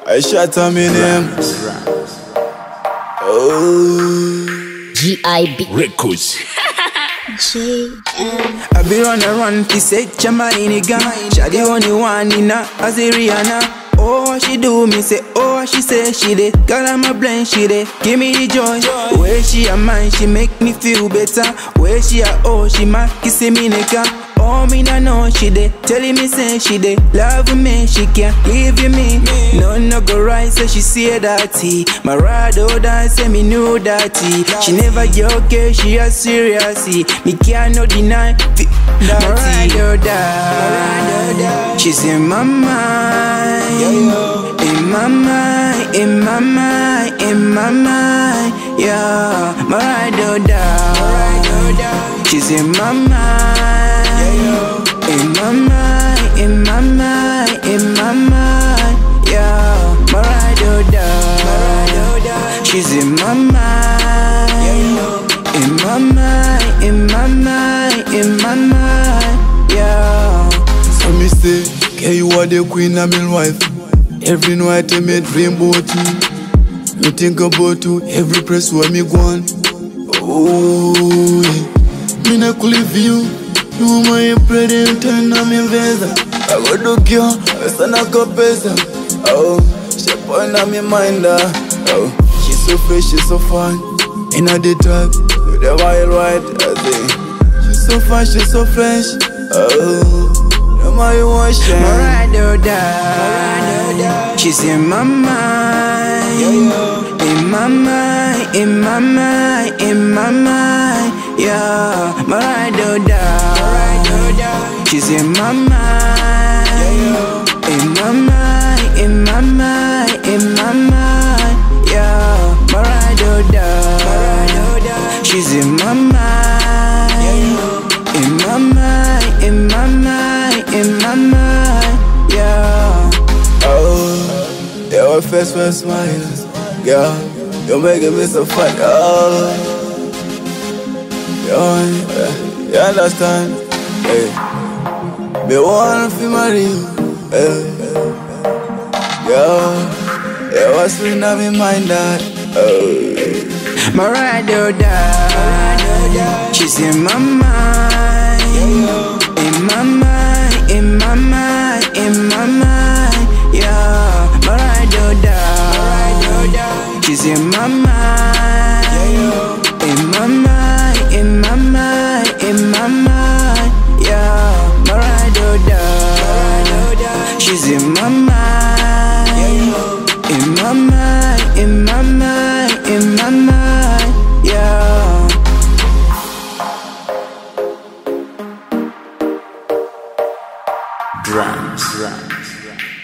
I shot on me name. Oh, G.I.B. Records. I be run fi set Jamaica nigga. She the only one in a as a Rihanna. Oh, what she do, me say, oh, what she say, she dey. Girl, I'm a blind, she dey. Give me the joy. Where she a mine, she make me feel better. Where she a oh, she ma kissing me nigga. Oh, me no know she dey. Telling me say she dey. Love me, she can't leave you me. No go right, so she say that he. My ride or die, say me know that he. She never joke, she a serious. Me can't no deny that my ride or die. She's in my mind. In my mind, in my mind, in my mind, yeah. My ride or die. She's in my mind. In my mind, in my mind, in my mind, yeah. My ride or die. She's in my mind. In my mind, in my mind, in my mind, yeah. So me say, okay, you are the queen and my wife. Every night I me dream about you. Me think about you every place where me go on. Oh, yeah. Me not could leave you. You my president and I'm in visa. I go do you, I stand up a pesa. Oh, she point on me mind. Oh, she's so fresh, she's so fun. In a the truck, with the wild white. I think she's so fun, she's so fresh. Oh, no matter what she. My ride or die. She's in my mind. In my mind, in my mind, in my mind, yeah. My ride or die. She's in my mind. In my mind, in my mind, in my mind, yeah. My ride or die. She's in my mind. In my mind, in my mind, in my mind, yeah. Oh, your face was smiles, girl. You're making me so fun. Oh, you understand? Hey, me want to marry you. Hey, you was sweet on me mind that. Oh, my ride or die. She's in my mind. In my mind, in my mind, in my mind, yeah. My ride or die. She's in my mind. In my mind, in my mind, in my mind, yeah. My ride or die. She's in my mind. In my mind, in my mind, in my mind, yeah. Drums.